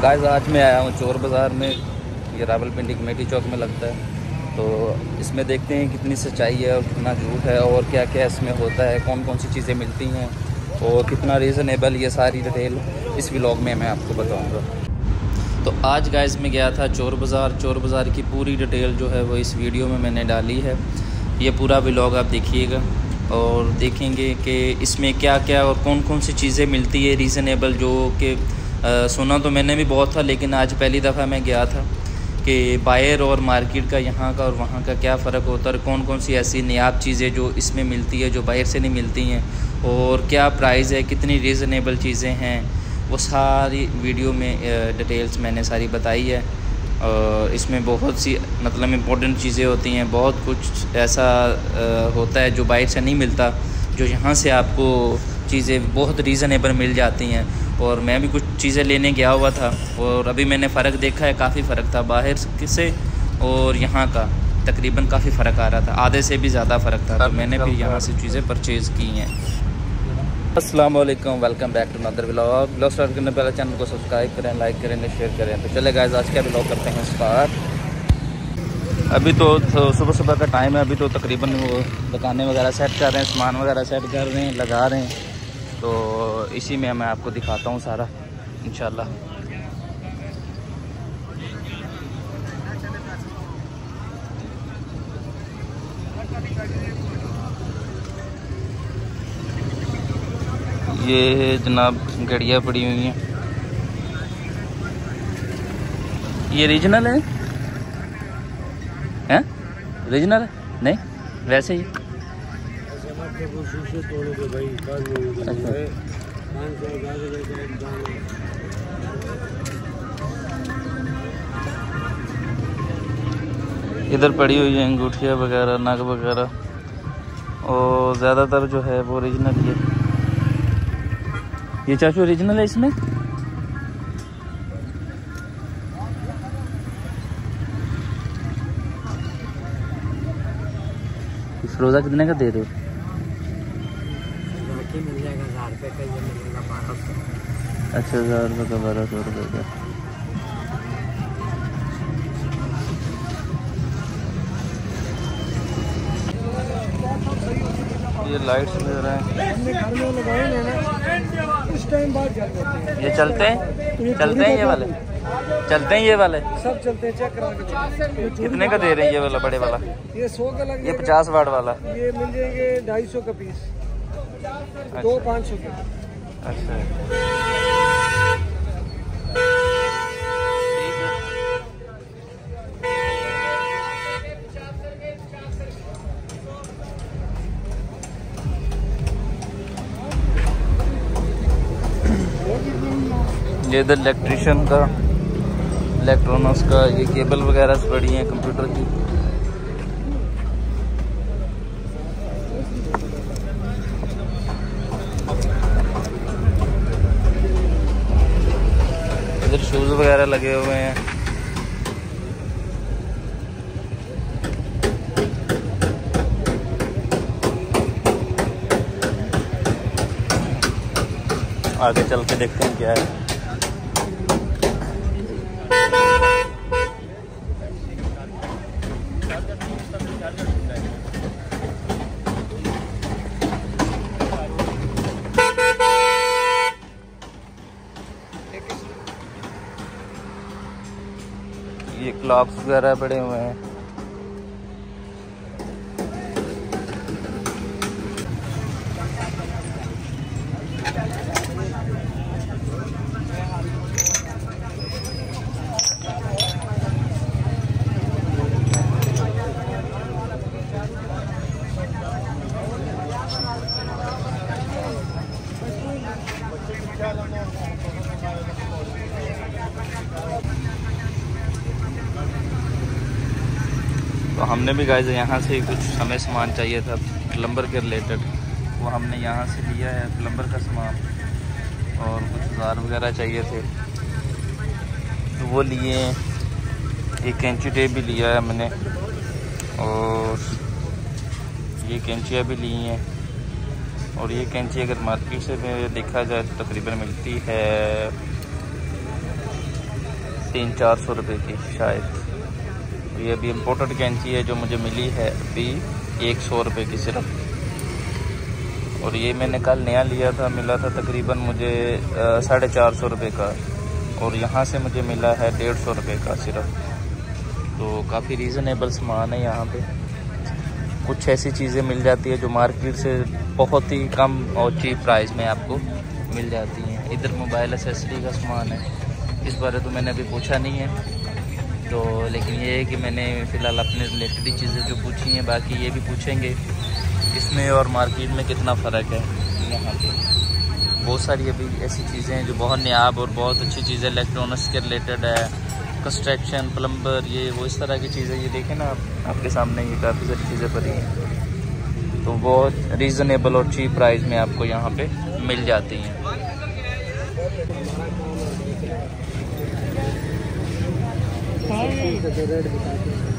Guys आज मैं आया हूँ चोर बाज़ार में, ये रावलपिंडी कमेटी चौक में लगता है। तो इसमें देखते हैं कितनी सच्चाई है और कितना झूठ है और क्या क्या इसमें होता है, कौन कौन सी चीज़ें मिलती हैं और कितना रीज़नेबल, ये सारी डिटेल इस व्लॉग में मैं आपको बताऊँगा। तो आज गाइस मैं गया था चोर बाज़ार की पूरी डिटेल जो है वो इस वीडियो में मैंने डाली है। ये पूरा व्लॉग आप देखिएगा और देखेंगे कि इसमें क्या क्या और कौन कौन सी चीज़ें मिलती है रीज़नेबल, जो कि सुना तो मैंने भी बहुत था, लेकिन आज पहली दफ़ा मैं गया था कि बाहर और मार्केट का, यहाँ का और वहाँ का क्या फ़र्क होता है और कौन कौन सी ऐसी नायाब चीज़ें जो इसमें मिलती है जो बाहर से नहीं मिलती हैं, और क्या प्राइस है, कितनी रीज़नेबल चीज़ें हैं, वो सारी वीडियो में डिटेल्स मैंने सारी बताई है। और इसमें बहुत सी मतलब इम्पोर्टेंट चीज़ें होती हैं, बहुत कुछ ऐसा होता है जो बाहर से नहीं मिलता, जो यहाँ से आपको चीज़ें बहुत रीज़नेबल मिल जाती हैं। और मैं भी कुछ चीज़ें लेने गया हुआ था और अभी मैंने फ़र्क देखा है, काफ़ी फ़र्क था बाहर से और यहाँ का, तकरीबन काफ़ी फ़र्क आ रहा था, आधे से भी ज़्यादा फ़र्क था। तो मैंने भी यहाँ से चीज़ें परचेज़ की हैं। अस्सलाम वालेकुम, welcome back to another vlog. Start करने पहले चैनल को सब्सक्राइब करें, लाइक करें, शेयर करें। तो चले गाइस आज का व्लॉग करते हैं स्टार्ट। अभी तो सुबह सुबह का टाइम है, अभी तो तकरीबन वो दुकानें वगैरह सेट कर रहे हैं, सामान वगैरह सेट कर रहे हैं, लगा रहे हैं। तो इसी में मैं आपको दिखाता हूँ सारा इंशाल्लाह। ये जनाब घड़ियाँ पड़ी हुई हैं, ये रीजनल है, हैं रीजनल है नहीं वैसे ही। इधर पड़ी हुई है अंगूठियाँ वगैरह, नग वगैरह, और ज़्यादातर जो है वो ओरिजिनल ही है। ये चाचू ओरिजिनल है इसमें। रोज़ा कितने का दे रहे हो? मिल जाएगा 1000 रुपये का, ये मिलेगा 1200। अच्छा 1000 रुपये का, 1200 रुपये का। ये लाइट्स ले रहे हैं, घर में लगाए ना इस टाइम बाद जल जाते हैं। ये चलते हैं ये वाले चलते हैं, ये वाले सब चलते हैं, चेक करा के। कितने का दे रहे हैं ये वाला बड़े वाला? ये 100 का लग, ये 50 वाट वाला ये मिल जाएंगे 250 का पीस, दो 500 के। अच्छा ये इधर इलेक्ट्रिशियन का, इलेक्ट्रॉनिक्स का, ये केबल वगैरह पड़ी हैं कंप्यूटर की। इधर शूज वगैरह लगे हुए हैं। आगे चल के देखते हैं क्या है। ये क्लॉक्स वगैरह पड़े हुए हैं। तो हमने भी गाइस यहाँ से कुछ हमें सामान चाहिए था प्लम्बर के रिलेटेड, वो हमने यहाँ से लिया है प्लम्बर का सामान, और कुछ औजार वगैरह चाहिए थे तो वो लिए। एक कैंची टेप भी लिया है मैंने, और ये कैंचियाँ भी ली हैं। और ये कैंची अगर मार्केट से देखा जाए तो तकरीबन मिलती है 300-400 रुपये की शायद। ये अभी इम्पोर्टेड कैंची है जो मुझे मिली है अभी 100 रुपये की सिर्फ। और ये मैंने कल नया लिया था, मिला था तकरीबन मुझे 450 रुपये का, और यहाँ से मुझे मिला है 150 रुपये का सिर्फ। तो काफ़ी रीज़नेबल सामान है यहाँ पे। कुछ ऐसी चीज़ें मिल जाती है जो मार्केट से बहुत ही कम और चीप प्राइस में आपको मिल जाती हैं। इधर मोबाइल एसेसरी का सामान है, इस बारे तो मैंने अभी पूछा नहीं है, तो लेकिन ये है कि मैंने फ़िलहाल अपने रिलेटेड चीज़ें जो पूछी हैं, बाकी ये भी पूछेंगे इसमें और मार्केट में कितना फ़र्क है। यहाँ पे बहुत सारी अभी ऐसी चीज़ें हैं जो बहुत नायाब और बहुत अच्छी चीज़ें इलेक्ट्रॉनिक्स के रिलेटेड है, कंस्ट्रक्शन, प्लम्बर, ये वो इस तरह की चीज़ें। ये देखें ना आपके सामने ये काफ़ी सारी चीज़ें पड़ी हैं, तो बहुत रीज़नेबल और चीप प्राइस में आपको यहाँ पे मिल जाती हैं। रेट बताते हैं।